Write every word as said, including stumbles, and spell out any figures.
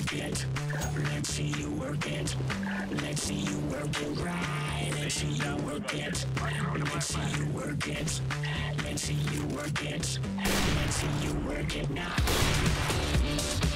work it. Let's see you work it. Let's see you work it right. Let's see you work it. Let's see you work it. Let's see you work it. Let's see you work it now.